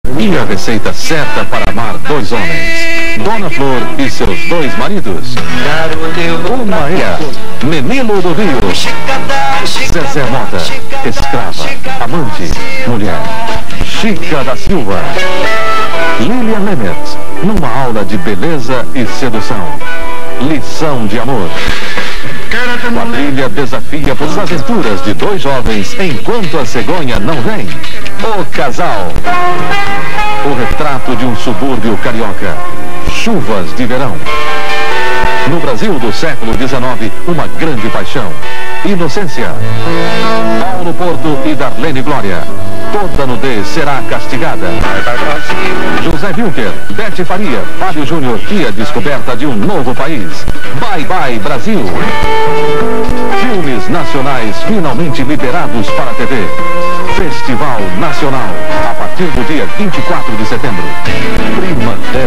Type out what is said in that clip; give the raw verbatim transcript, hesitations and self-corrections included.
E a receita certa para amar dois homens. Dona Flor e seus dois maridos. Uma é Menino do Rio. Zezé Mota, escrava, amante, mulher. Chica da Silva. Lilian Lemet, numa aula de beleza e sedução. Lição de amor. Quadrilha desafia por aventuras de dois jovens enquanto a cegonha não vem. O Casal. O retrato de um subúrbio carioca. Chuvas de verão. No Brasil do século dezenove, uma grande paixão. Inocência. Paulo Porto e Darlene Glória. Toda nudez será castigada. José Wilker, Bete Faria, Fábio Júnior e a descoberta de um novo país. Bye Bye Brasil. Filmes nacionais finalmente liberados para a T V. Festival Nacional, a partir do dia vinte e quatro de setembro. Prima